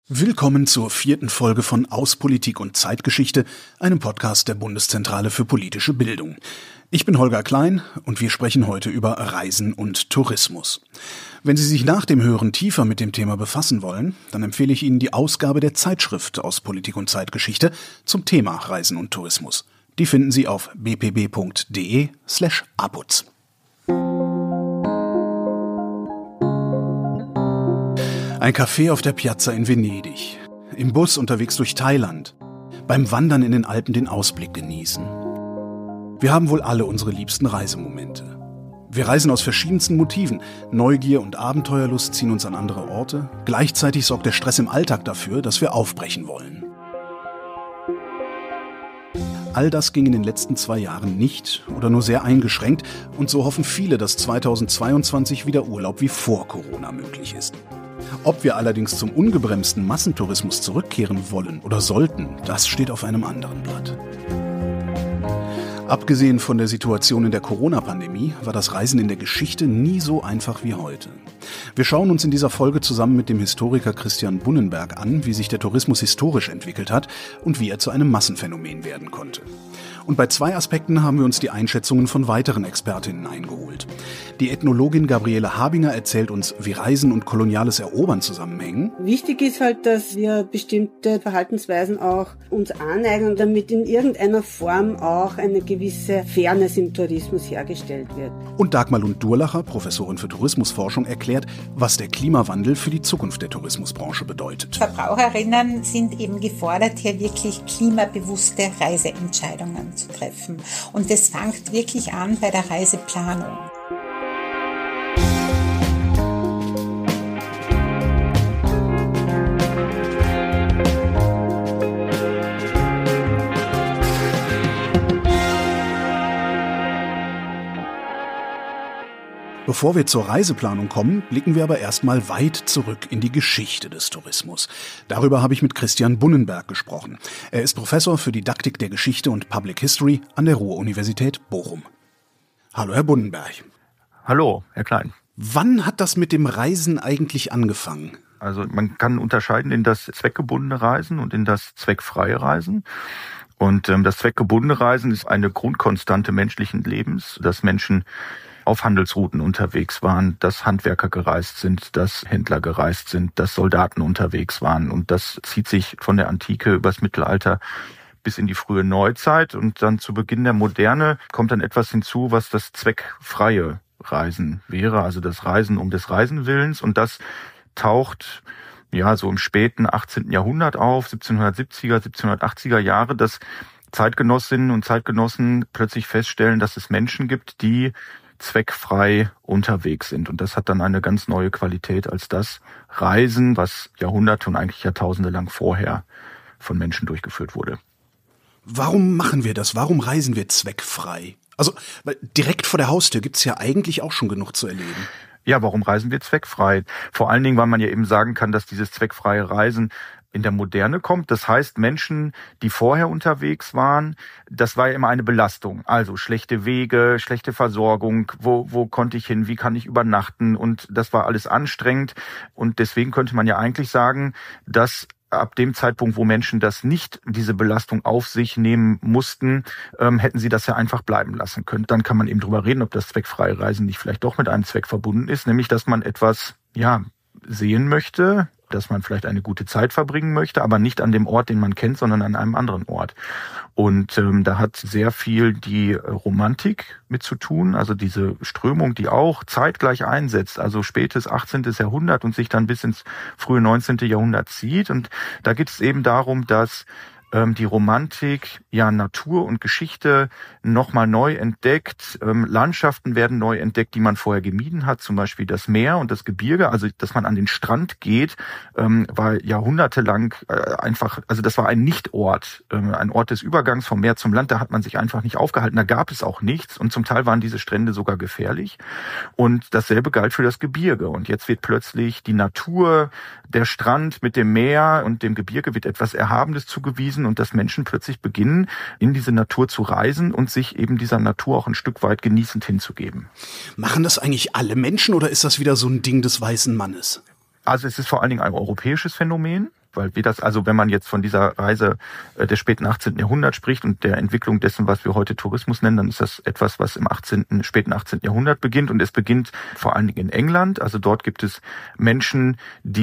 Willkommen zur 4. Folge von Aus Politik und Zeitgeschichte, einem Podcast der Bundeszentrale für politische Bildung. Ich bin Holger Klein und wir sprechen heute über Reisen und Tourismus. Wenn Sie sich nach dem Hören tiefer mit dem Thema befassen wollen, dann empfehle ich Ihnen die Ausgabe der Zeitschrift Aus Politik und Zeitgeschichte zum Thema Reisen und Tourismus. Die finden Sie auf bpb.de/aputz. Ein Café auf der Piazza in Venedig, im Bus unterwegs durch Thailand, beim Wandern in den Alpen den Ausblick genießen. Wir haben wohl alle unsere liebsten Reisemomente. Wir reisen aus verschiedensten Motiven. Neugier und Abenteuerlust ziehen uns an andere Orte. Gleichzeitig sorgt der Stress im Alltag dafür, dass wir aufbrechen wollen. All das ging in den letzten 2 Jahren nicht oder nur sehr eingeschränkt und so hoffen viele, dass 2022 wieder Urlaub wie vor Corona möglich ist. Ob wir allerdings zum ungebremsten Massentourismus zurückkehren wollen oder sollten, das steht auf einem anderen Blatt. Abgesehen von der Situation in der Corona-Pandemie war das Reisen in der Geschichte nie so einfach wie heute. Wir schauen uns in dieser Folge zusammen mit dem Historiker Christian Bunnenberg an, wie sich der Tourismus historisch entwickelt hat und wie er zu einem Massenphänomen werden konnte. Und bei 2 Aspekten haben wir uns die Einschätzungen von weiteren Expertinnen eingeholt. Die Ethnologin Gabriele Habinger erzählt uns, wie Reisen und koloniales Erobern zusammenhängen. Wichtig ist halt, dass wir bestimmte Verhaltensweisen auch uns aneignen, damit in irgendeiner Form auch eine gewisse Fairness im Tourismus hergestellt wird. Und Dagmar Lund-Durlacher, Professorin für Tourismusforschung, erklärt, was der Klimawandel für die Zukunft der Tourismusbranche bedeutet. Verbraucherinnen sind eben gefordert, hier wirklich klimabewusste Reiseentscheidungen zu treffen. Und das fängt wirklich an bei der Reiseplanung. Bevor wir zur Reiseplanung kommen, blicken wir aber erstmal weit zurück in die Geschichte des Tourismus. Darüber habe ich mit Christian Bunnenberg gesprochen. Er ist Professor für Didaktik der Geschichte und Public History an der Ruhr-Universität Bochum. Hallo, Herr Bunnenberg. Hallo, Herr Klein. Wann hat das mit dem Reisen eigentlich angefangen? Also man kann unterscheiden in das zweckgebundene Reisen und in das zweckfreie Reisen. Und das zweckgebundene Reisen ist eine Grundkonstante menschlichen Lebens, dass Menschen auf Handelsrouten unterwegs waren, dass Handwerker gereist sind, dass Händler gereist sind, dass Soldaten unterwegs waren. Und das zieht sich von der Antike übers Mittelalter bis in die frühe Neuzeit. Und dann zu Beginn der Moderne kommt dann etwas hinzu, was das zweckfreie Reisen wäre, also das Reisen um des Reisenwillens. Und das taucht so im späten 18. Jahrhundert auf, 1770er, 1780er Jahre, dass Zeitgenossinnen und Zeitgenossen plötzlich feststellen, dass es Menschen gibt, die zweckfrei unterwegs sind. Und das hat dann eine ganz neue Qualität als das Reisen, was Jahrhunderte und eigentlich Jahrtausende lang vorher von Menschen durchgeführt wurde. Warum machen wir das? Warum reisen wir zweckfrei? Also, weil direkt vor der Haustür gibt's ja eigentlich auch schon genug zu erleben. Ja, warum reisen wir zweckfrei? Vor allen Dingen, weil man ja eben sagen kann, dass dieses zweckfreie Reisen in der Moderne kommt. Das heißt, Menschen, die vorher unterwegs waren, das war ja immer eine Belastung. Also schlechte Wege, schlechte Versorgung, wo konnte ich hin, wie kann ich übernachten? Und das war alles anstrengend. Und deswegen könnte man ja eigentlich sagen, dass ab dem Zeitpunkt, wo Menschen das nicht, diese Belastung auf sich nehmen mussten, hätten sie das ja einfach bleiben lassen können. Dann kann man eben drüber reden, ob das zweckfreie Reisen nicht vielleicht doch mit einem Zweck verbunden ist, nämlich dass man etwas sehen möchte, dass man vielleicht eine gute Zeit verbringen möchte, aber nicht an dem Ort, den man kennt, sondern an einem anderen Ort. Und da hat sehr viel die Romantik mit zu tun, also diese Strömung, die auch zeitgleich einsetzt, also spätes 18. Jahrhundert und sich dann bis ins frühe 19. Jahrhundert zieht. Und da geht es eben darum, dass die Romantik Natur und Geschichte nochmal neu entdeckt. Landschaften werden neu entdeckt, die man vorher gemieden hat, zum Beispiel das Meer und das Gebirge. Also, dass man an den Strand geht, war jahrhundertelang das war ein Nichtort, ein Ort des Übergangs vom Meer zum Land. Da hat man sich einfach nicht aufgehalten. Da gab es auch nichts und zum Teil waren diese Strände sogar gefährlich. Und dasselbe galt für das Gebirge. Und jetzt wird plötzlich die Natur, der Strand mit dem Meer und dem Gebirge wird etwas Erhabenes zugewiesen und dass Menschen plötzlich beginnen, in diese Natur zu reisen und sich eben dieser Natur auch ein Stück weit genießend hinzugeben. Machen das eigentlich alle Menschen oder ist das wieder so ein Ding des weißen Mannes? Also es ist vor allen Dingen ein europäisches Phänomen. Weil wenn man jetzt von dieser Reise des späten 18. Jahrhunderts spricht und der Entwicklung dessen, was wir heute Tourismus nennen, dann ist das etwas, was im späten 18. Jahrhundert beginnt. Und es beginnt vor allen Dingen in England. Also dort gibt es Menschen,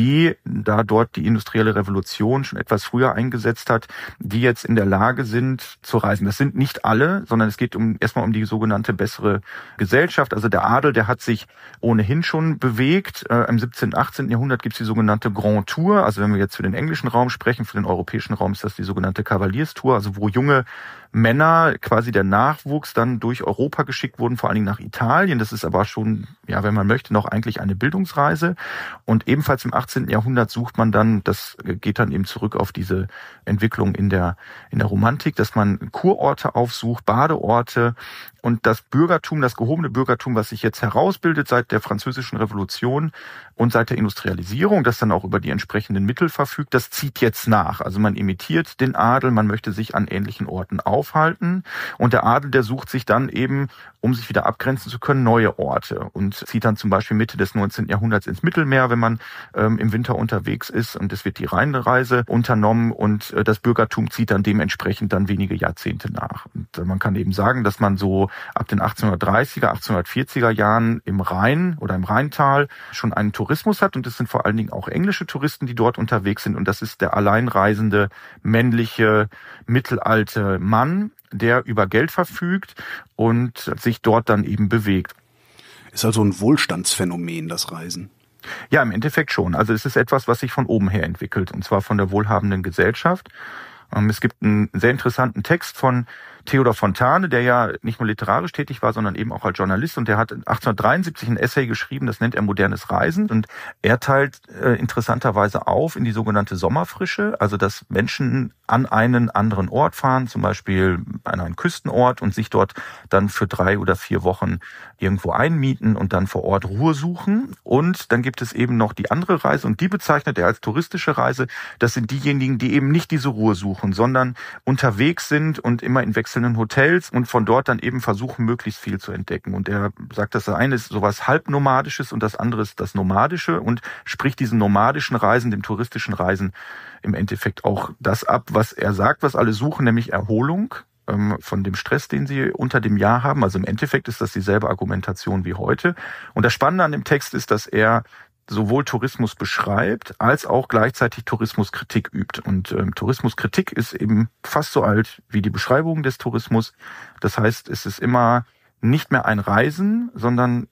da dort die industrielle Revolution schon etwas früher eingesetzt hat, die jetzt in der Lage sind zu reisen. Das sind nicht alle, sondern es geht erstmal um die sogenannte bessere Gesellschaft. Also der Adel, der hat sich ohnehin schon bewegt. Im 17., 18. Jahrhundert gibt es die sogenannte Grand Tour. Also wenn wir jetzt für den englischen Raum sprechen, für den europäischen Raum ist das die sogenannte Kavalierstour, also wo junge Männer, quasi der Nachwuchs, dann durch Europa geschickt wurden, vor allen Dingen nach Italien. Das ist aber schon, wenn man möchte, noch eigentlich eine Bildungsreise. Und ebenfalls im 18. Jahrhundert sucht man dann, das geht dann eben zurück auf diese Entwicklung in der Romantik, dass man Kurorte aufsucht, Badeorte und das Bürgertum, das gehobene Bürgertum, was sich jetzt herausbildet seit der Französischen Revolution und seit der Industrialisierung, das dann auch über die entsprechenden Mittel verfügt, das zieht jetzt nach. Also man imitiert den Adel, man möchte sich an ähnlichen Orten aufhalten und der Adel, der sucht sich dann eben, um sich wieder abgrenzen zu können, neue Orte und zieht dann zum Beispiel Mitte des 19. Jahrhunderts ins Mittelmeer, wenn man im Winter unterwegs ist, und es wird die Rheinreise unternommen und das Bürgertum zieht dann dementsprechend dann wenige Jahrzehnte nach. Und man kann eben sagen, dass man so ab den 1830er, 1840er Jahren im Rhein oder im Rheintal schon einen Tourismus hat, und es sind vor allen Dingen auch englische Touristen, die dort unterwegs sind, und das ist der alleinreisende männliche mittelalte Mann, der über Geld verfügt und sich dort dann eben bewegt. Ist also ein Wohlstandsphänomen, das Reisen. Ja, im Endeffekt schon. Also es ist etwas, was sich von oben her entwickelt, und zwar von der wohlhabenden Gesellschaft. Es gibt einen sehr interessanten Text von Theodor Fontane, der ja nicht nur literarisch tätig war, sondern eben auch als Journalist, und der hat 1873 ein Essay geschrieben, das nennt er Modernes Reisen, und er teilt interessanterweise auf in die sogenannte Sommerfrische, also dass Menschen an einen anderen Ort fahren, zum Beispiel an einen Küstenort, und sich dort dann für 3 oder 4 Wochen irgendwo einmieten und dann vor Ort Ruhe suchen. Und dann gibt es eben noch die andere Reise, und die bezeichnet er als touristische Reise. Das sind diejenigen, die eben nicht diese Ruhe suchen, sondern unterwegs sind und immer in wechselnden Hotels und von dort dann eben versuchen, möglichst viel zu entdecken. Und er sagt, das eine ist sowas Halbnomadisches und das andere ist das Nomadische, und spricht diesen nomadischen Reisen, dem touristischen Reisen, im Endeffekt auch das ab, was er sagt, was alle suchen, nämlich Erholung von dem Stress, den sie unter dem Jahr haben. Also im Endeffekt ist das dieselbe Argumentation wie heute. Und das Spannende an dem Text ist, dass er sowohl Tourismus beschreibt, als auch gleichzeitig Tourismuskritik übt. Und Tourismuskritik ist eben fast so alt wie die Beschreibung des Tourismus. Das heißt, es ist immer nicht mehr ein Reisen, sondern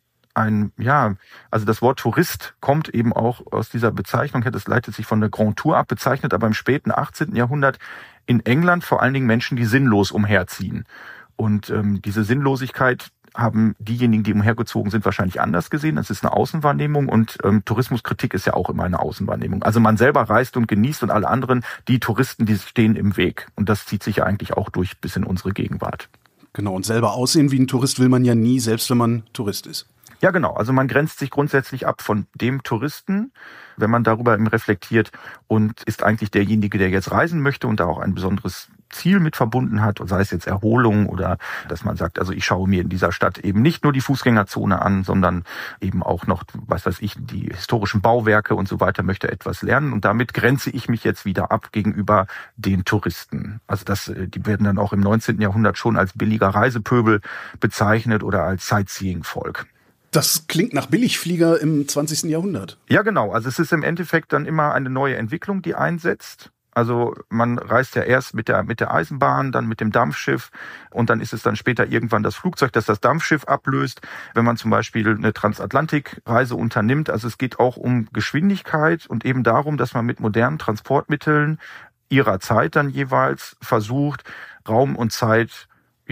also das Wort Tourist kommt eben auch aus dieser Bezeichnung her, das leitet sich von der Grand Tour ab, bezeichnet aber im späten 18. Jahrhundert in England vor allen Dingen Menschen, die sinnlos umherziehen. Und diese Sinnlosigkeit haben diejenigen, die umhergezogen sind, wahrscheinlich anders gesehen. Das ist eine Außenwahrnehmung, und Tourismuskritik ist ja auch immer eine Außenwahrnehmung. Also man selber reist und genießt, und alle anderen, die Touristen, die stehen im Weg. Und das zieht sich ja eigentlich auch durch bis in unsere Gegenwart. Genau, und selber aussehen wie ein Tourist will man ja nie, selbst wenn man Tourist ist. Ja, genau. Also man grenzt sich grundsätzlich ab von dem Touristen, wenn man darüber reflektiert, und ist eigentlich derjenige, der jetzt reisen möchte und da auch ein besonderes Ziel mit verbunden hat, sei es jetzt Erholung oder dass man sagt, also ich schaue mir in dieser Stadt eben nicht nur die Fußgängerzone an, sondern eben auch noch, die historischen Bauwerke und so weiter, möchte etwas lernen, und damit grenze ich mich jetzt wieder ab gegenüber den Touristen. Also die werden dann auch im 19. Jahrhundert schon als billiger Reisepöbel bezeichnet oder als Sightseeing-Volk. Das klingt nach Billigflieger im 20. Jahrhundert. Ja, genau. Also es ist im Endeffekt dann immer eine neue Entwicklung, die einsetzt. Also man reist ja erst mit der Eisenbahn, dann mit dem Dampfschiff, und dann ist es dann später irgendwann das Flugzeug, das das Dampfschiff ablöst, wenn man zum Beispiel eine Transatlantikreise unternimmt. Also es geht auch um Geschwindigkeit und eben darum, dass man mit modernen Transportmitteln ihrer Zeit dann jeweils versucht, Raum und Zeit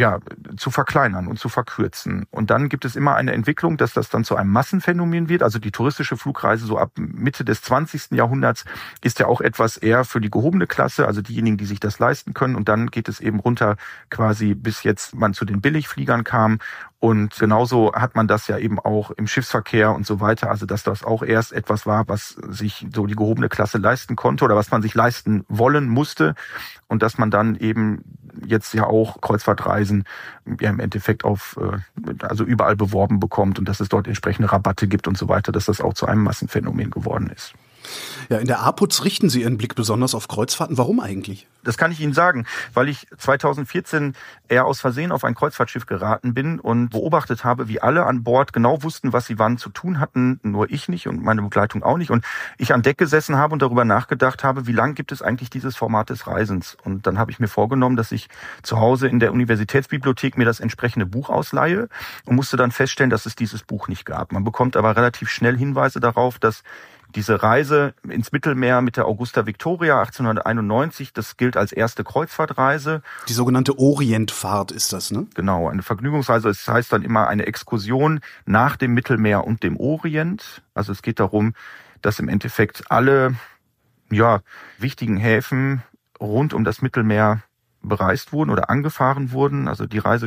zu verkleinern und zu verkürzen. Und dann gibt es immer eine Entwicklung, dass das dann zu einem Massenphänomen wird. Also die touristische Flugreise so ab Mitte des 20. Jahrhunderts ist ja auch etwas eher für die gehobene Klasse, also diejenigen, die sich das leisten können. Und dann geht es eben runter quasi, bis jetzt man zu den Billigfliegern kam. Und genauso hat man das ja eben auch im Schiffsverkehr und so weiter. Also dass das auch erst etwas war, was sich so die gehobene Klasse leisten konnte oder was man sich leisten wollen musste. Und dass man dann eben jetzt ja auch Kreuzfahrtreisen im Endeffekt also überall beworben bekommt und dass es dort entsprechende Rabatte gibt und so weiter, dass das auch zu einem Massenphänomen geworden ist. Ja, in der APUZ richten Sie Ihren Blick besonders auf Kreuzfahrten. Warum eigentlich? Das kann ich Ihnen sagen, weil ich 2014 eher aus Versehen auf ein Kreuzfahrtschiff geraten bin und beobachtet habe, wie alle an Bord genau wussten, was sie wann zu tun hatten, nur ich nicht und meine Begleitung auch nicht. Und ich an Deck gesessen habe und darüber nachgedacht habe, wie lange gibt es eigentlich dieses Format des Reisens? Und dann habe ich mir vorgenommen, dass ich zu Hause in der Universitätsbibliothek mir das entsprechende Buch ausleihe und musste dann feststellen, dass es dieses Buch nicht gab. Man bekommt aber relativ schnell Hinweise darauf, dass diese Reise ins Mittelmeer mit der Augusta Victoria 1891, das gilt als erste Kreuzfahrtreise. Die sogenannte Orientfahrt ist das, ne? Genau, eine Vergnügungsreise. Es heißt dann immer eine Exkursion nach dem Mittelmeer und dem Orient. Also es geht darum, dass im Endeffekt alle wichtigen Häfen rund um das Mittelmeer bereist wurden oder angefahren wurden. Also die Reise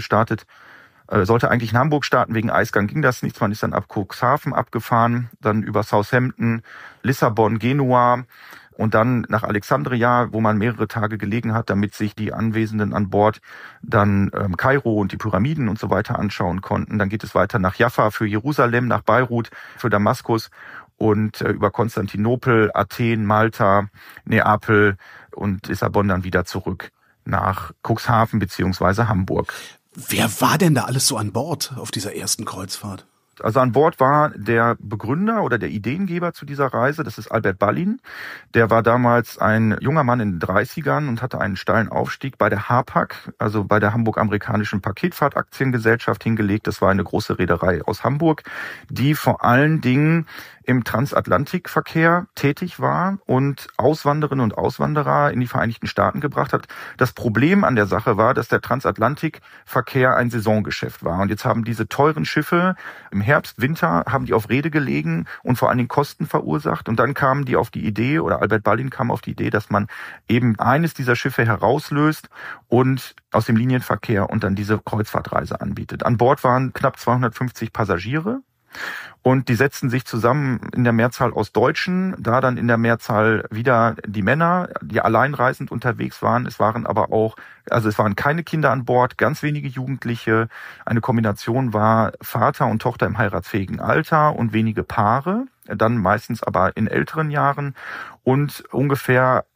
sollte eigentlich in Hamburg starten, wegen Eisgang ging das nicht. Man ist dann ab Cuxhaven abgefahren, dann über Southampton, Lissabon, Genua und dann nach Alexandria, wo man mehrere Tage gelegen hat, damit sich die Anwesenden an Bord dann Kairo und die Pyramiden und so weiter anschauen konnten. Dann geht es weiter nach Jaffa für Jerusalem, nach Beirut für Damaskus und über Konstantinopel, Athen, Malta, Neapel und Lissabon dann wieder zurück nach Cuxhaven beziehungsweise Hamburg. Wer war denn da alles so an Bord auf dieser ersten Kreuzfahrt? Also an Bord war der Begründer oder der Ideengeber zu dieser Reise, das ist Albert Ballin. Der war damals ein junger Mann in den 30ern und hatte einen steilen Aufstieg bei der HAPAG, also bei der Hamburg-Amerikanischen Paketfahrtaktiengesellschaft hingelegt. Das war eine große Reederei aus Hamburg, die vor allen Dingen im Transatlantikverkehr tätig war und Auswanderinnen und Auswanderer in die Vereinigten Staaten gebracht hat. Das Problem an der Sache war, dass der Transatlantikverkehr ein Saisongeschäft war. Und jetzt haben diese teuren Schiffe im Herbst, Winter, haben die auf Reede gelegen und vor allen Dingen Kosten verursacht. Und dann kamen die auf die Idee, oder Albert Ballin kam auf die Idee, dass man eben eines dieser Schiffe herauslöst und aus dem Linienverkehr und dann diese Kreuzfahrtreise anbietet. An Bord waren knapp 250 Passagiere. Und die setzten sich zusammen in der Mehrzahl aus Deutschen, da dann in der Mehrzahl wieder die Männer, die alleinreisend unterwegs waren. Es waren keine Kinder an Bord, ganz wenige Jugendliche. Eine Kombination war Vater und Tochter im heiratsfähigen Alter und wenige Paare, dann meistens aber in älteren Jahren. Und ungefähr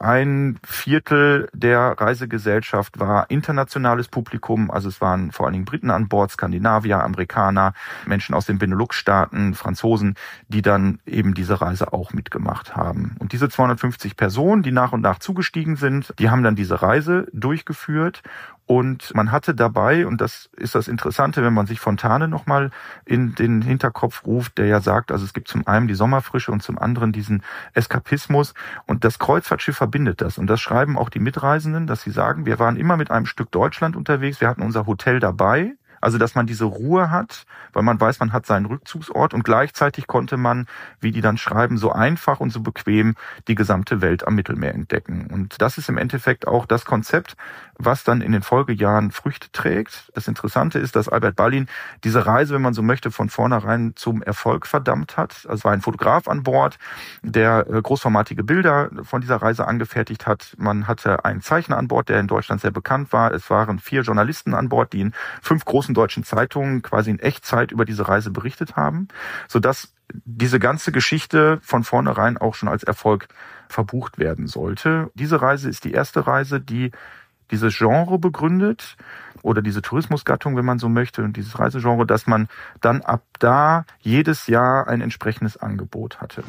1/4 der Reisegesellschaft war internationales Publikum. Also es waren vor allen Dingen Briten an Bord, Skandinavier, Amerikaner, Menschen aus den Benelux-Staaten, Franzosen, die dann eben diese Reise auch mitgemacht haben. Und diese 250 Personen, die nach und nach zugestiegen sind, die haben dann diese Reise durchgeführt. Und man hatte dabei, und das ist das Interessante, wenn man sich Fontane nochmal in den Hinterkopf ruft, der ja sagt, also es gibt zum einen die Sommerfrische und zum anderen diesen Eskapismus. Und das Kreuzfahrtschiff verbindet das. Und das schreiben auch die Mitreisenden, dass sie sagen, wir waren immer mit einem Stück Deutschland unterwegs, wir hatten unser Hotel dabei. Also, dass man diese Ruhe hat, weil man weiß, man hat seinen Rückzugsort und gleichzeitig konnte man, wie die dann schreiben, so einfach und so bequem die gesamte Welt am Mittelmeer entdecken. Und das ist im Endeffekt auch das Konzept, was dann in den Folgejahren Früchte trägt. Das Interessante ist, dass Albert Ballin diese Reise, wenn man so möchte, von vornherein zum Erfolg verdammt hat. Also es war ein Fotograf an Bord, der großformatige Bilder von dieser Reise angefertigt hat. Man hatte einen Zeichner an Bord, der in Deutschland sehr bekannt war. Es waren 4 Journalisten an Bord, die in 5 großen deutschen Zeitungen quasi in Echtzeit über diese Reise berichtet haben, sodass diese ganze Geschichte von vornherein auch schon als Erfolg verbucht werden sollte. Diese Reise ist die erste Reise, die dieses Genre begründet oder diese Tourismusgattung, wenn man so möchte, und dieses Reisegenre, dass man dann ab da jedes Jahr ein entsprechendes Angebot hatte.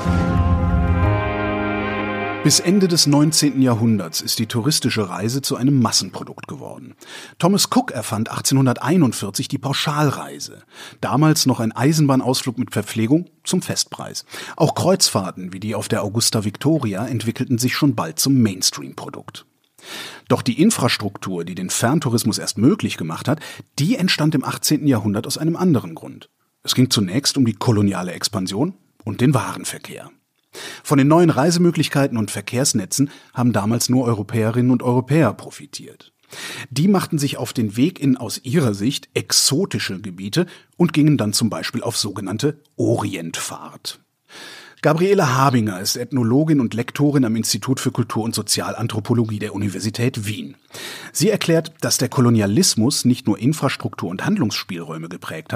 Bis Ende des 19. Jahrhunderts ist die touristische Reise zu einem Massenprodukt geworden. Thomas Cook erfand 1841 die Pauschalreise. Damals noch ein Eisenbahnausflug mit Verpflegung zum Festpreis. Auch Kreuzfahrten wie die auf der Augusta Victoria entwickelten sich schon bald zum Mainstream-Produkt. Doch die Infrastruktur, die den Ferntourismus erst möglich gemacht hat, die entstand im 18. Jahrhundert aus einem anderen Grund. Es ging zunächst um die koloniale Expansion und den Warenverkehr. Von den neuen Reisemöglichkeiten und Verkehrsnetzen haben damals nur Europäerinnen und Europäer profitiert. Die machten sich auf den Weg in aus ihrer Sicht exotische Gebiete und gingen dann zum Beispiel auf sogenannte Orientfahrt. Gabriele Habinger ist Ethnologin und Lektorin am Institut für Kultur- und Sozialanthropologie der Universität Wien. Sie erklärt, dass der Kolonialismus nicht nur Infrastruktur und Handlungsspielräume geprägt hat,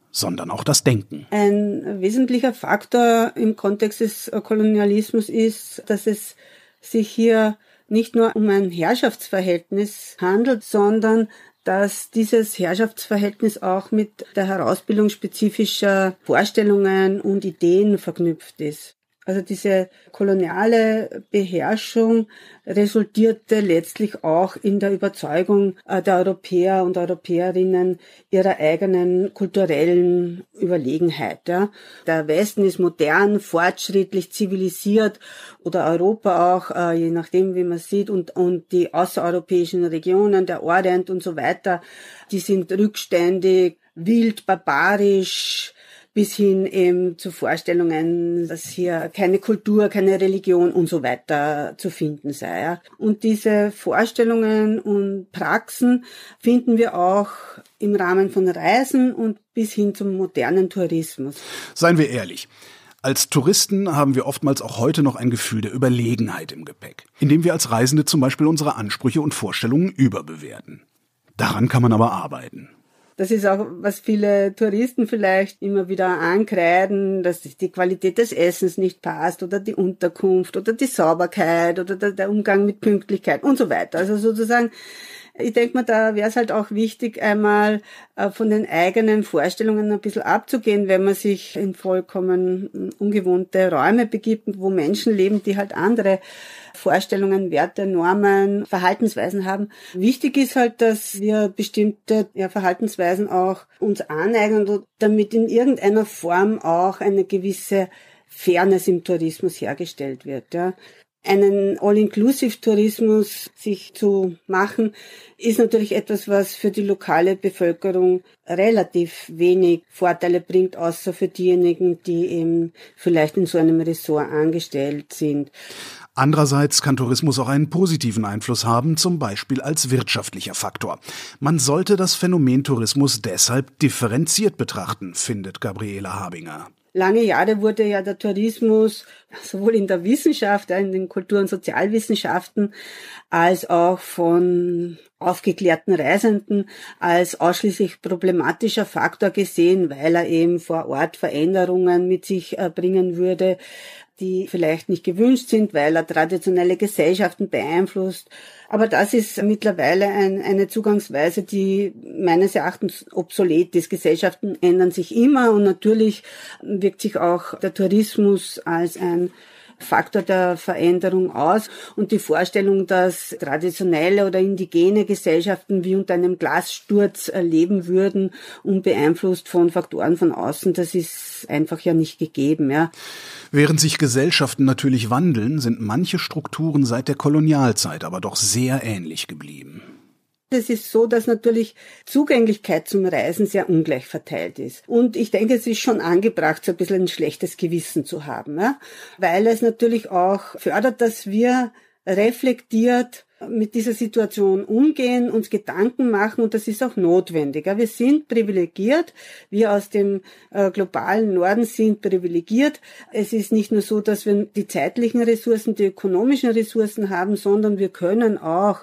sondern auch das Denken. Ein wesentlicher Faktor im Kontext des Kolonialismus ist, dass es sich hier nicht nur um ein Herrschaftsverhältnis handelt, sondern dass dieses Herrschaftsverhältnis auch mit der Herausbildung spezifischer Vorstellungen und Ideen verknüpft ist. Also diese koloniale Beherrschung resultierte letztlich auch in der Überzeugung der Europäer und Europäerinnen ihrer eigenen kulturellen Überlegenheit. Ja. Der Westen ist modern, fortschrittlich, zivilisiert oder Europa auch, je nachdem wie man sieht, und die außereuropäischen Regionen, der Orient und so weiter, die sind rückständig, wild, barbarisch, bis hin eben zu Vorstellungen, dass hier keine Kultur, keine Religion und so weiter zu finden sei. Ja. Und diese Vorstellungen und Praxen finden wir auch im Rahmen von Reisen und bis hin zum modernen Tourismus. Seien wir ehrlich. Als Touristen haben wir oftmals auch heute noch ein Gefühl der Überlegenheit im Gepäck, indem wir als Reisende zum Beispiel unsere Ansprüche und Vorstellungen überbewerten. Daran kann man aber arbeiten. Das ist auch, was viele Touristen vielleicht immer wieder ankreiden, dass die Qualität des Essens nicht passt oder die Unterkunft oder die Sauberkeit oder der Umgang mit Pünktlichkeit und so weiter. Also sozusagen, ich denke mir, da wäre es halt auch wichtig, einmal von den eigenen Vorstellungen ein bisschen abzugehen, wenn man sich in vollkommen ungewohnte Räume begibt, wo Menschen leben, die halt andere Vorstellungen, Werte, Normen, Verhaltensweisen haben. Wichtig ist halt, dass wir bestimmte Verhaltensweisen auch uns aneignen, damit in irgendeiner Form auch eine gewisse Fairness im Tourismus hergestellt wird. Ja. Einen All-Inclusive-Tourismus sich zu machen, ist natürlich etwas, was für die lokale Bevölkerung relativ wenig Vorteile bringt, außer für diejenigen, die eben vielleicht in so einem Ressort angestellt sind. Andererseits kann Tourismus auch einen positiven Einfluss haben, zum Beispiel als wirtschaftlicher Faktor. Man sollte das Phänomen Tourismus deshalb differenziert betrachten, findet Gabriela Habinger. Lange Jahre wurde ja der Tourismus sowohl in der Wissenschaft, in den Kultur- und Sozialwissenschaften, als auch von aufgeklärten Reisenden als ausschließlich problematischer Faktor gesehen, weil er eben vor Ort Veränderungen mit sich bringen würde, die vielleicht nicht gewünscht sind, weil er traditionelle Gesellschaften beeinflusst. Aber das ist mittlerweile eine Zugangsweise, die meines Erachtens obsolet ist. Gesellschaften ändern sich immer und natürlich wirkt sich auch der Tourismus als ein Faktor der Veränderung aus. Und die Vorstellung, dass traditionelle oder indigene Gesellschaften wie unter einem Glassturz leben würden, unbeeinflusst von Faktoren von außen, das ist einfach ja nicht gegeben, ja. Während sich Gesellschaften natürlich wandeln, sind manche Strukturen seit der Kolonialzeit aber doch sehr ähnlich geblieben. Es ist so, dass natürlich Zugänglichkeit zum Reisen sehr ungleich verteilt ist. Und ich denke, es ist schon angebracht, so ein bisschen ein schlechtes Gewissen zu haben, ja? Weil es natürlich auch fördert, dass wir reflektiert mit dieser Situation umgehen, uns Gedanken machen, und das ist auch notwendig. Wir sind privilegiert, wir aus dem globalen Norden sind privilegiert. Es ist nicht nur so, dass wir die zeitlichen Ressourcen, die ökonomischen Ressourcen haben, sondern wir können auch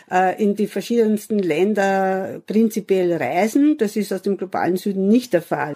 in die verschiedensten Länder prinzipiell reisen. Das ist aus dem globalen Süden nicht der Fall.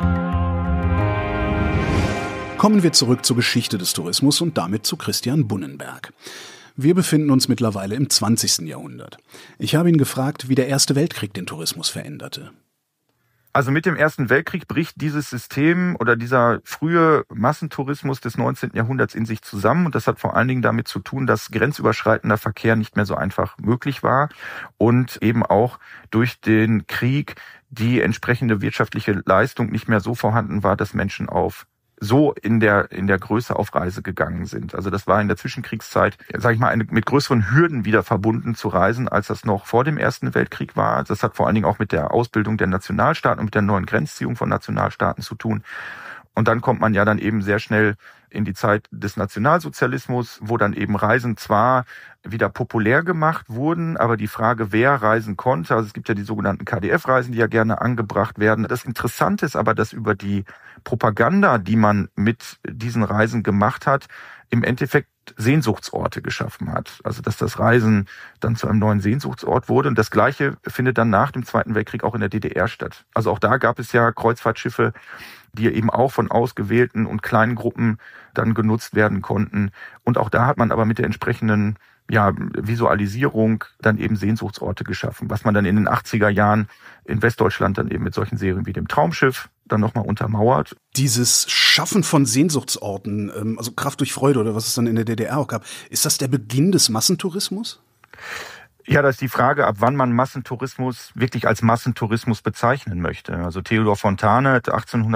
Kommen wir zurück zur Geschichte des Tourismus und damit zu Christian Bunnenberg. Wir befinden uns mittlerweile im 20. Jahrhundert. Ich habe ihn gefragt, wie der Erste Weltkrieg den Tourismus veränderte. Also mit dem Ersten Weltkrieg bricht dieses System oder dieser frühe Massentourismus des 19. Jahrhunderts in sich zusammen. Und das hat vor allen Dingen damit zu tun, dass grenzüberschreitender Verkehr nicht mehr so einfach möglich war und eben auch durch den Krieg die entsprechende wirtschaftliche Leistung nicht mehr so vorhanden war, dass Menschen so in der Größe auf Reise gegangen sind. Also das war in der Zwischenkriegszeit, sage ich mal, mit größeren Hürden wieder verbunden zu reisen, als das noch vor dem Ersten Weltkrieg war. Das hat vor allen Dingen auch mit der Ausbildung der Nationalstaaten und mit der neuen Grenzziehung von Nationalstaaten zu tun. Und dann kommt man ja dann eben sehr schnell in die Zeit des Nationalsozialismus, wo dann eben Reisen zwar wieder populär gemacht wurden, aber die Frage, wer reisen konnte, also es gibt ja die sogenannten KdF-Reisen, die ja gerne angebracht werden. Das Interessante ist aber, dass über die Propaganda, die man mit diesen Reisen gemacht hat, im Endeffekt Sehnsuchtsorte geschaffen hat. Also dass das Reisen dann zu einem neuen Sehnsuchtsort wurde. Und das Gleiche findet dann nach dem Zweiten Weltkrieg auch in der DDR statt. Also auch da gab es ja Kreuzfahrtschiffe, die eben auch von ausgewählten und kleinen Gruppen dann genutzt werden konnten. Und auch da hat man aber mit der entsprechenden Visualisierung dann eben Sehnsuchtsorte geschaffen, was man dann in den 80er Jahren in Westdeutschland dann eben mit solchen Serien wie dem Traumschiff dann nochmal untermauert. Dieses Schaffen von Sehnsuchtsorten, also Kraft durch Freude oder was es dann in der DDR auch gab, ist das der Beginn des Massentourismus? Ja, das ist die Frage, ab wann man Massentourismus wirklich als Massentourismus bezeichnen möchte. Also Theodor Fontane hat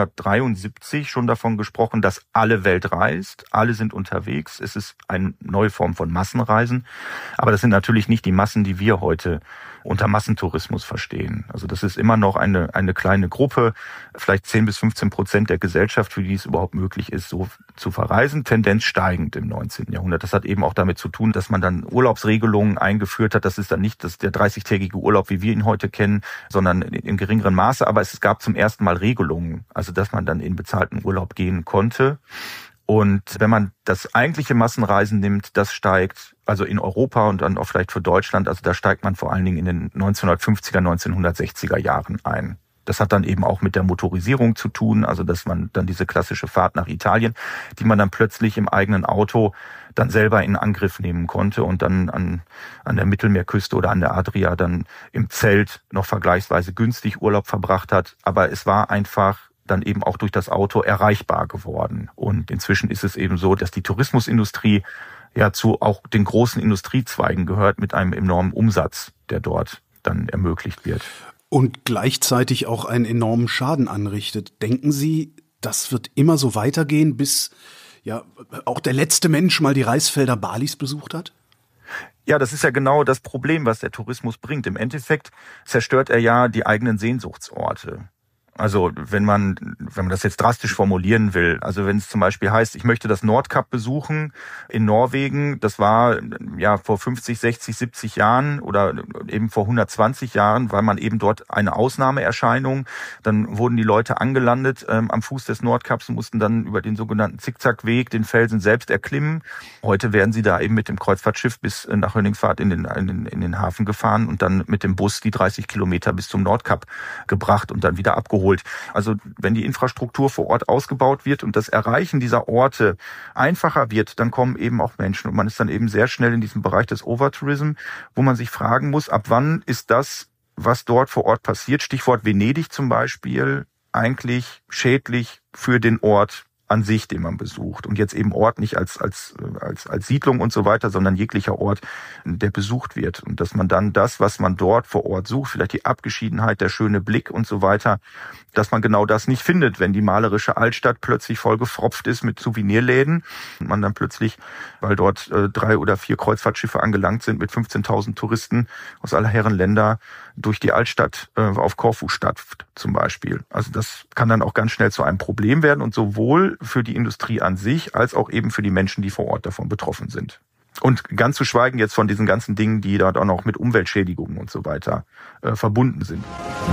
1873 schon davon gesprochen, dass alle Welt reist, alle sind unterwegs. Es ist eine neue Form von Massenreisen. Aber das sind natürlich nicht die Massen, die wir heute unter Massentourismus verstehen. Also das ist immer noch eine kleine Gruppe, vielleicht 10-15% der Gesellschaft, für die es überhaupt möglich ist, so zu verreisen, Tendenz steigend im 19. Jahrhundert. Das hat eben auch damit zu tun, dass man dann Urlaubsregelungen eingeführt hat. Das ist dann nicht der 30-tägige Urlaub, wie wir ihn heute kennen, sondern in geringeren Maße. Aber es gab zum ersten Mal Regelungen, also dass man dann in bezahlten Urlaub gehen konnte. Und wenn man das eigentliche Massenreisen nimmt, das steigt also in Europa und dann auch vielleicht für Deutschland, also da steigt man vor allen Dingen in den 1950er, 1960er Jahren ein. Das hat dann eben auch mit der Motorisierung zu tun, also dass man dann diese klassische Fahrt nach Italien, die man dann plötzlich im eigenen Auto dann selber in Angriff nehmen konnte und dann an der Mittelmeerküste oder an der Adria dann im Zelt noch vergleichsweise günstig Urlaub verbracht hat. Aber es war einfach dann eben auch durch das Auto erreichbar geworden. Und inzwischen ist es eben so, dass die Tourismusindustrie ja zu auch den großen Industriezweigen gehört mit einem enormen Umsatz, der dort dann ermöglicht wird. Und gleichzeitig auch einen enormen Schaden anrichtet. Denken Sie, das wird immer so weitergehen, bis auch der letzte Mensch mal die Reisfelder Balis besucht hat? Ja, das ist ja genau das Problem, was der Tourismus bringt. Im Endeffekt zerstört er ja die eigenen Sehnsuchtsorte. Also wenn man das jetzt drastisch formulieren will, also wenn es zum Beispiel heißt, ich möchte das Nordkap besuchen in Norwegen, das war ja vor 50, 60, 70 Jahren oder eben vor 120 Jahren, weil man eben dort eine Ausnahmeerscheinung, dann wurden die Leute angelandet am Fuß des Nordkaps und mussten dann über den sogenannten Zickzackweg den Felsen selbst erklimmen. Heute werden sie da eben mit dem Kreuzfahrtschiff bis nach Hönningsfahrt in den Hafen gefahren und dann mit dem Bus die 30 Kilometer bis zum Nordkap gebracht und dann wieder abgeholt. Also wenn die Infrastruktur vor Ort ausgebaut wird und das Erreichen dieser Orte einfacher wird, dann kommen eben auch Menschen. Und man ist dann eben sehr schnell in diesem Bereich des Overtourism, wo man sich fragen muss, ab wann ist das, was dort vor Ort passiert, Stichwort Venedig zum Beispiel, eigentlich schädlich für den Ort an sich, den man besucht. Und jetzt eben Ort nicht als Siedlung und so weiter, sondern jeglicher Ort, der besucht wird. Und dass man dann das, was man dort vor Ort sucht, vielleicht die Abgeschiedenheit, der schöne Blick und so weiter, dass man genau das nicht findet, wenn die malerische Altstadt plötzlich vollgefropft ist mit Souvenirläden und man dann plötzlich, weil dort 3 oder 4 Kreuzfahrtschiffe angelangt sind mit 15.000 Touristen aus aller Herren Länder durch die Altstadt auf Korfu stapft zum Beispiel. Also das kann dann auch ganz schnell zu einem Problem werden und sowohl für die Industrie an sich als auch eben für die Menschen, die vor Ort davon betroffen sind. Und ganz zu schweigen jetzt von diesen ganzen Dingen, die dort auch noch mit Umweltschädigungen und so weiter verbunden sind.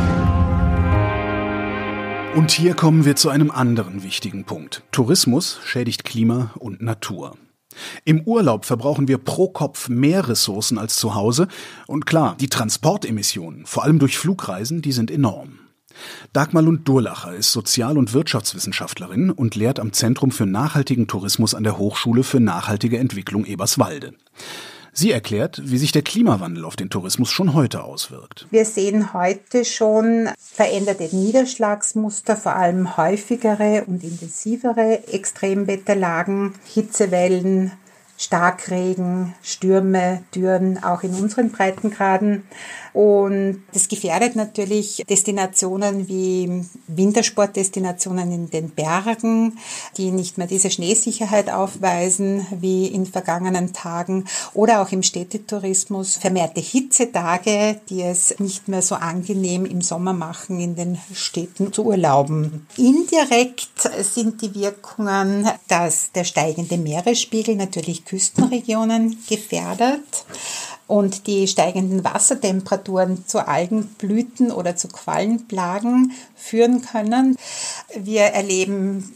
Und hier kommen wir zu einem anderen wichtigen Punkt. Tourismus schädigt Klima und Natur. Im Urlaub verbrauchen wir pro Kopf mehr Ressourcen als zu Hause. Und klar, die Transportemissionen, vor allem durch Flugreisen, die sind enorm. Dagmar Lund-Durlacher ist Sozial- und Wirtschaftswissenschaftlerin und lehrt am Zentrum für nachhaltigen Tourismus an der Hochschule für nachhaltige Entwicklung Eberswalde. Sie erklärt, wie sich der Klimawandel auf den Tourismus schon heute auswirkt. Wir sehen heute schon veränderte Niederschlagsmuster, vor allem häufigere und intensivere Extremwetterlagen, Hitzewellen, Starkregen, Stürme, Dürren, auch in unseren Breitengraden. Und das gefährdet natürlich Destinationen wie Wintersportdestinationen in den Bergen, die nicht mehr diese Schneesicherheit aufweisen wie in vergangenen Tagen, oder auch im Städtetourismus vermehrte Hitzetage, die es nicht mehr so angenehm im Sommer machen, in den Städten zu urlauben. Indirekt sind die Wirkungen, dass der steigende Meeresspiegel natürlich Küstenregionen gefährdet und die steigenden Wassertemperaturen zu Algenblüten oder zu Quallenplagen führen können. Wir erleben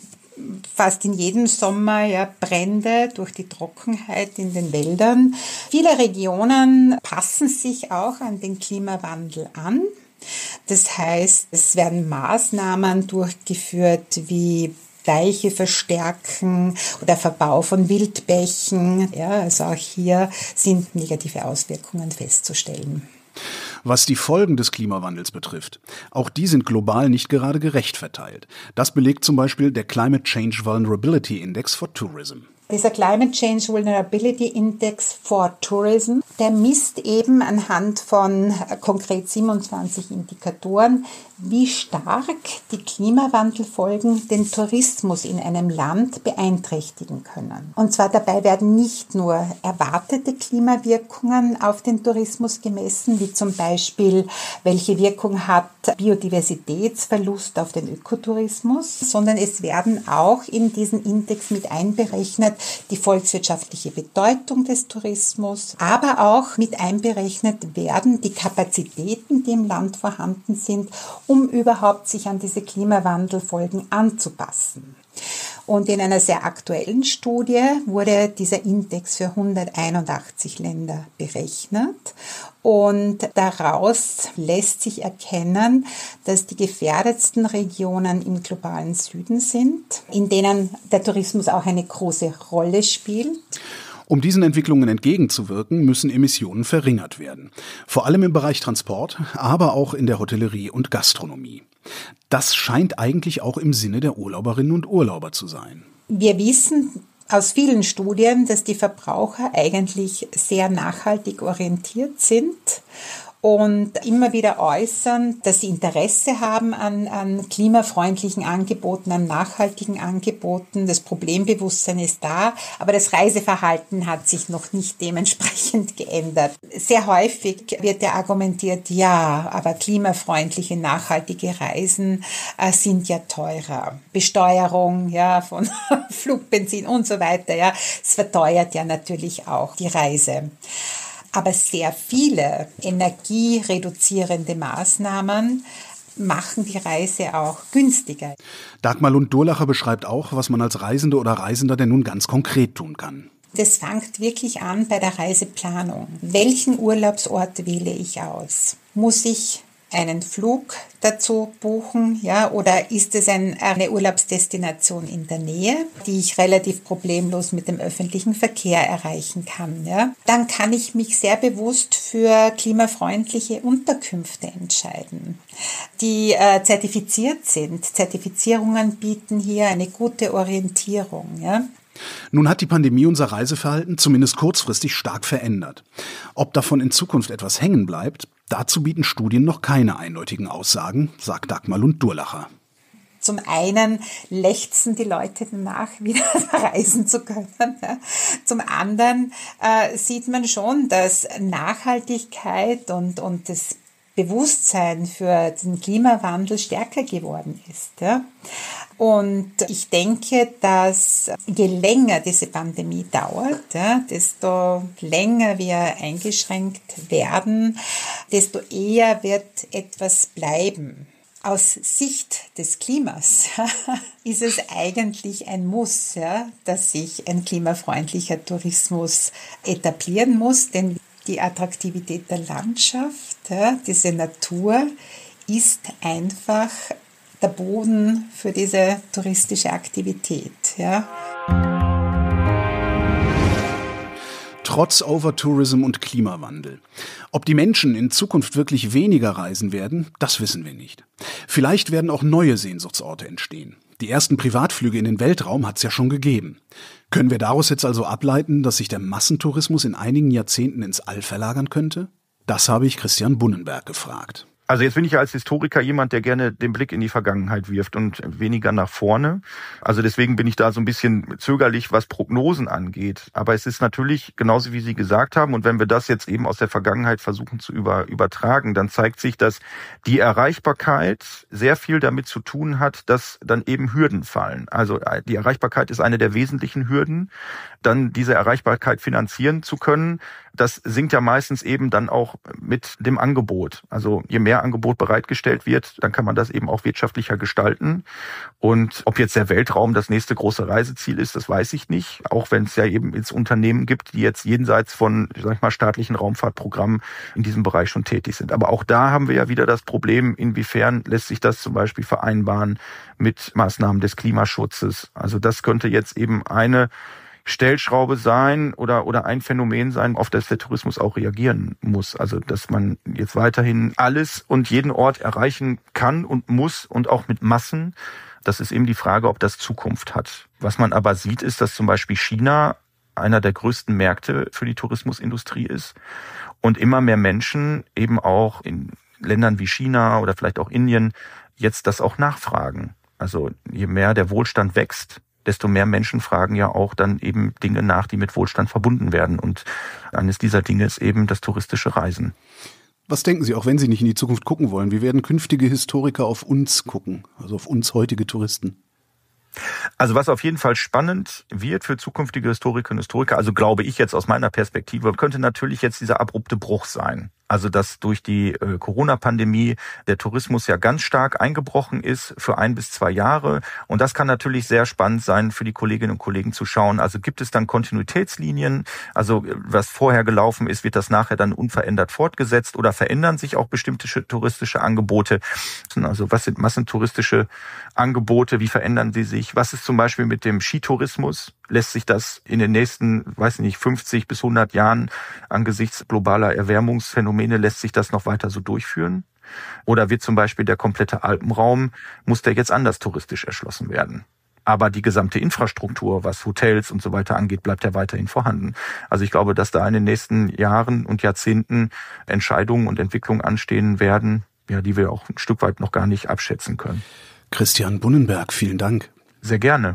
fast in jedem Sommer Brände durch die Trockenheit in den Wäldern. Viele Regionen passen sich auch an den Klimawandel an. Das heißt, es werden Maßnahmen durchgeführt wie Deiche verstärken oder Verbau von Wildbächen. Also auch hier sind negative Auswirkungen festzustellen. Was die Folgen des Klimawandels betrifft, auch die sind global nicht gerade gerecht verteilt. Das belegt zum Beispiel der Climate Change Vulnerability Index for Tourism. Dieser Climate Change Vulnerability Index for Tourism, der misst eben anhand von konkret 27 Indikatoren, wie stark die Klimawandelfolgen den Tourismus in einem Land beeinträchtigen können. Und zwar dabei werden nicht nur erwartete Klimawirkungen auf den Tourismus gemessen, wie zum Beispiel, welche Wirkung hat Biodiversitätsverlust auf den Ökotourismus, sondern es werden auch in diesen Index mit einberechnet die volkswirtschaftliche Bedeutung des Tourismus, aber auch mit einberechnet werden die Kapazitäten, die im Land vorhanden sind, um überhaupt sich an diese Klimawandelfolgen anzupassen. Und in einer sehr aktuellen Studie wurde dieser Index für 181 Länder berechnet. Und daraus lässt sich erkennen, dass die gefährdetsten Regionen im globalen Süden sind, in denen der Tourismus auch eine große Rolle spielt. Um diesen Entwicklungen entgegenzuwirken, müssen Emissionen verringert werden. Vor allem im Bereich Transport, aber auch in der Hotellerie und Gastronomie. Das scheint eigentlich auch im Sinne der Urlauberinnen und Urlauber zu sein. Wir wissen aus vielen Studien, dass die Verbraucher eigentlich sehr nachhaltig orientiert sind und immer wieder äußern, dass sie Interesse haben an klimafreundlichen Angeboten, an nachhaltigen Angeboten. Das Problembewusstsein ist da, aber das Reiseverhalten hat sich noch nicht dementsprechend geändert. Sehr häufig wird ja argumentiert, ja, aber klimafreundliche, nachhaltige Reisen sind ja teurer. Besteuerung von Flugbenzin und so weiter, es verteuert ja natürlich auch die Reise. Aber sehr viele energiereduzierende Maßnahmen machen die Reise auch günstiger. Dagmar Lund-Durlacher beschreibt auch, was man als Reisende oder Reisender denn nun ganz konkret tun kann. Das fängt wirklich an bei der Reiseplanung. Welchen Urlaubsort wähle ich aus? Muss ich einen Flug dazu buchen, oder ist es eine Urlaubsdestination in der Nähe, die ich relativ problemlos mit dem öffentlichen Verkehr erreichen kann, Dann kann ich mich sehr bewusst für klimafreundliche Unterkünfte entscheiden, die zertifiziert sind. Zertifizierungen bieten hier eine gute Orientierung, Nun hat die Pandemie unser Reiseverhalten zumindest kurzfristig stark verändert. Ob davon in Zukunft etwas hängen bleibt, dazu bieten Studien noch keine eindeutigen Aussagen, sagt Dagmar Lund-Durlacher. Zum einen lechzen die Leute danach, wieder reisen zu können. Zum anderen sieht man schon, dass Nachhaltigkeit und das Bewusstsein für den Klimawandel stärker geworden ist. Und ich denke, dass je länger diese Pandemie dauert, desto länger wir eingeschränkt werden, desto eher wird etwas bleiben. Aus Sicht des Klimas ist es eigentlich ein Muss, dass sich ein klimafreundlicher Tourismus etablieren muss, denn die Attraktivität der Landschaft, diese Natur, ist einfach der Boden für diese touristische Aktivität. Trotz Overtourism und Klimawandel. Ob die Menschen in Zukunft wirklich weniger reisen werden, das wissen wir nicht. Vielleicht werden auch neue Sehnsuchtsorte entstehen. Die ersten Privatflüge in den Weltraum hat es ja schon gegeben. Können wir daraus jetzt also ableiten, dass sich der Massentourismus in einigen Jahrzehnten ins All verlagern könnte? Das habe ich Christian Bunnenberg gefragt. Also jetzt bin ich ja als Historiker jemand, der gerne den Blick in die Vergangenheit wirft und weniger nach vorne. Also deswegen bin ich da so ein bisschen zögerlich, was Prognosen angeht. Aber es ist natürlich genauso, wie Sie gesagt haben. Und wenn wir das jetzt eben aus der Vergangenheit versuchen zu übertragen, dann zeigt sich, dass die Erreichbarkeit sehr viel damit zu tun hat, dass dann eben Hürden fallen. Also die Erreichbarkeit ist eine der wesentlichen Hürden. Dann diese Erreichbarkeit finanzieren zu können, das sinkt ja meistens eben dann auch mit dem Angebot. Also je mehr mehr Angebot bereitgestellt wird, dann kann man das eben auch wirtschaftlicher gestalten. Und ob jetzt der Weltraum das nächste große Reiseziel ist, das weiß ich nicht. Auch wenn es ja eben jetzt Unternehmen gibt, die jetzt jenseits von, sag ich mal, staatlichen Raumfahrtprogrammen in diesem Bereich schon tätig sind. Aber auch da haben wir ja wieder das Problem, inwiefern lässt sich das zum Beispiel vereinbaren mit Maßnahmen des Klimaschutzes. Also das könnte jetzt eben eine Stellschraube sein oder ein Phänomen sein, auf das der Tourismus auch reagieren muss. Also dass man jetzt weiterhin alles und jeden Ort erreichen kann und muss und auch mit Massen. Das ist eben die Frage, ob das Zukunft hat. Was man aber sieht, ist, dass zum Beispiel China einer der größten Märkte für die Tourismusindustrie ist und immer mehr Menschen eben auch in Ländern wie China oder vielleicht auch Indien jetzt das auch nachfragen. Also je mehr der Wohlstand wächst, desto mehr Menschen fragen ja auch dann eben Dinge nach, die mit Wohlstand verbunden werden. Und eines dieser Dinge ist eben das touristische Reisen. Was denken Sie, auch wenn Sie nicht in die Zukunft gucken wollen, wie werden künftige Historiker auf uns gucken, also auf uns heutige Touristen? Also was auf jeden Fall spannend wird für zukünftige Historikerinnen und Historiker, also glaube ich jetzt aus meiner Perspektive, könnte natürlich jetzt dieser abrupte Bruch sein. Also dass durch die Corona-Pandemie der Tourismus ja ganz stark eingebrochen ist für 1 bis 2 Jahre. Und das kann natürlich sehr spannend sein für die Kolleginnen und Kollegen zu schauen. Also gibt es dann Kontinuitätslinien? Also was vorher gelaufen ist, wird das nachher dann unverändert fortgesetzt oder verändern sich auch bestimmte touristische was sind massentouristische Angebote? Wie verändern sie sich? Was ist zum Beispiel mit dem Skitourismus? Lässt sich das in den nächsten, 50 bis 100 Jahren angesichts globaler Erwärmungsphänomene, lässt sich das noch weiter so durchführen? Oder wird zum Beispiel der komplette Alpenraum, muss der jetzt anders touristisch erschlossen werden? Aber die gesamte Infrastruktur, was Hotels und so weiter angeht, bleibt ja weiterhin vorhanden. Also ich glaube, dass da in den nächsten Jahren und Jahrzehnten Entscheidungen und Entwicklungen anstehen werden, ja, die wir auch ein Stück weit noch gar nicht abschätzen können. Christian Bunnenberg, vielen Dank. Sehr gerne.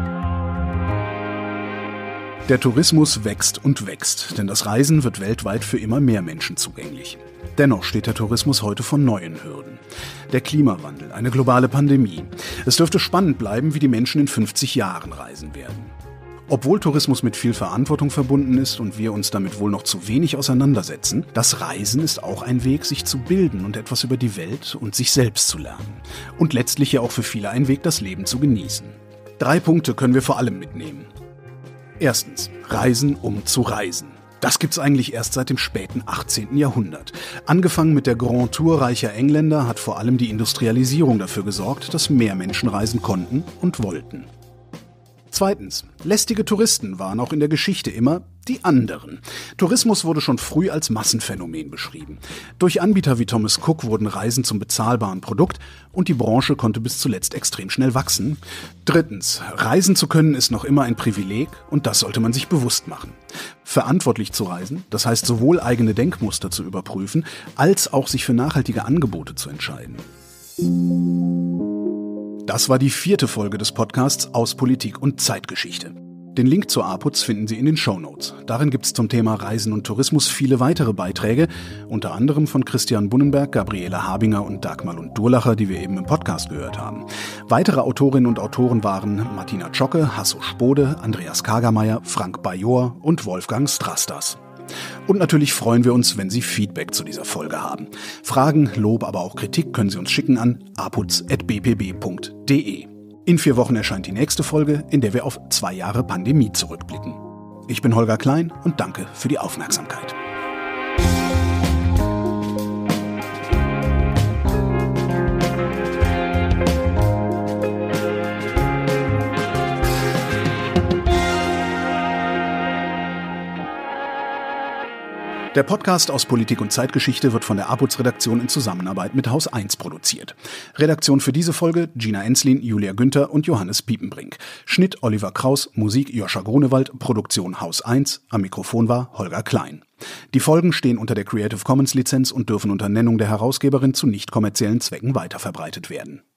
Der Tourismus wächst und wächst, denn das Reisen wird weltweit für immer mehr Menschen zugänglich. Dennoch steht der Tourismus heute vor neuen Hürden. Der Klimawandel, eine globale Pandemie. Es dürfte spannend bleiben, wie die Menschen in 50 Jahren reisen werden. Obwohl Tourismus mit viel Verantwortung verbunden ist und wir uns damit wohl noch zu wenig auseinandersetzen, das Reisen ist auch ein Weg, sich zu bilden und etwas über die Welt und sich selbst zu lernen. Und letztlich ja auch für viele ein Weg, das Leben zu genießen. 3 Punkte können wir vor allem mitnehmen. Erstens, Reisen um zu reisen. Das gibt's eigentlich erst seit dem späten 18. Jahrhundert. Angefangen mit der Grand Tour reicher Engländer hat vor allem die Industrialisierung dafür gesorgt, dass mehr Menschen reisen konnten und wollten. Zweitens, lästige Touristen waren auch in der Geschichte immer die anderen. Tourismus wurde schon früh als Massenphänomen beschrieben. Durch Anbieter wie Thomas Cook wurden Reisen zum bezahlbaren Produkt und die Branche konnte bis zuletzt extrem schnell wachsen. Drittens, reisen zu können ist noch immer ein Privileg und das sollte man sich bewusst machen. Verantwortlich zu reisen, das heißt sowohl eigene Denkmuster zu überprüfen, als auch sich für nachhaltige Angebote zu entscheiden. Das war die 4. Folge des Podcasts aus Politik und Zeitgeschichte. Den Link zur APUZ finden Sie in den Shownotes. Darin gibt es zum Thema Reisen und Tourismus viele weitere Beiträge, unter anderem von Christian Bunnenberg, Gabriele Habinger und Dagmar Lund-Durlacher, die wir eben im Podcast gehört haben. Weitere Autorinnen und Autoren waren Martina Zschocke, Hasso Spode, Andreas Kagermeier, Frank Bajor und Wolfgang Strastas. Und natürlich freuen wir uns, wenn Sie Feedback zu dieser Folge haben. Fragen, Lob, aber auch Kritik können Sie uns schicken an apuz@bpb.de. In 4 Wochen erscheint die nächste Folge, in der wir auf 2 Jahre Pandemie zurückblicken. Ich bin Holger Klein und danke für die Aufmerksamkeit. Der Podcast aus Politik und Zeitgeschichte wird von der APUZ-Redaktion in Zusammenarbeit mit Haus 1 produziert. Redaktion für diese Folge Gina Enslin, Julia Günther und Johannes Piepenbrink. Schnitt Oliver Kraus, Musik Joscha Grunewald, Produktion Haus 1, am Mikrofon war Holger Klein. Die Folgen stehen unter der Creative Commons Lizenz und dürfen unter Nennung der Herausgeberin zu nicht kommerziellen Zwecken weiterverbreitet werden.